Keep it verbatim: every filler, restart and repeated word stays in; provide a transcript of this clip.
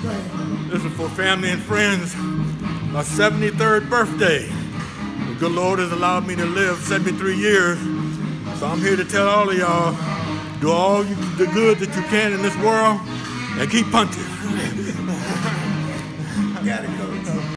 This is for family and friends. My seventy-third birthday. The good Lord has allowed me to live seventy-three years. So I'm here to tell all of y'all, do all you, the good that you can in this world and keep punching. I got it, Coach.